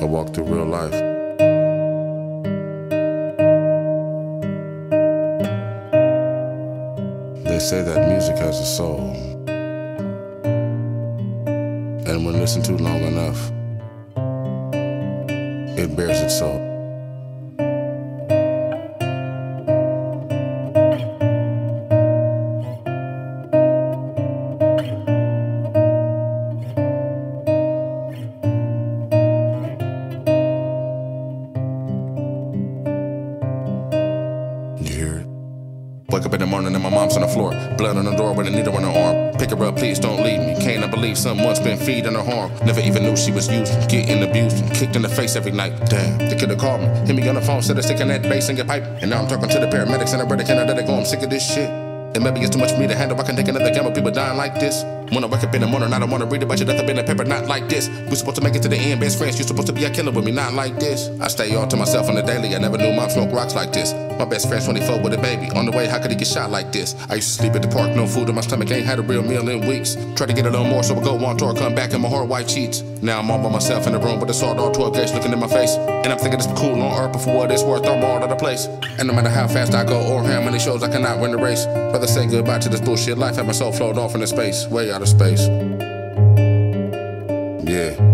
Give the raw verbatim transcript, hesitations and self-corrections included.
I walk through real life. They say that music has a soul, and when listened to long enough, it bears its soul. You hear it? Wake up in the morning and my mom's on the floor, blood on the door with a needle in her arm. Pick her up, please don't leave me. Can't I believe someone's been feeding her harm? Never even knew she was used, getting abused, and kicked in the face every night. Damn, they could've called me, hit me on the phone, said they're sticking that bass in your pipe. And now I'm talking to the paramedics and I ready can I let it go? I'm sick of this shit. And maybe it's too much for me to handle. I can take another gamble, people dying like this. When I wake up in the morning, I don't wanna read about your death, I've been a paper, not like this. We supposed to make it to the end, best friends, you supposed to be a killer with me, not like this. I stay all to myself on the daily, I never knew mom smoked rocks like this. My best friend's twenty-four with a baby, on the way, how could he get shot like this? I used to sleep at the park, no food in my stomach, ain't had a real meal in weeks. Tried to get a little more, so I go on tour, come back and my heart white cheats. Now I'm all by myself in the room with the sawed off twelve gauge looking in my face. And I'm thinking it's cool on earth, but for what it's worth, I'm all out of place. And no matter how fast I go or how many shows, I cannot win the race. Rather say goodbye to this bullshit life, have my soul float off into space, way out of space. Yeah.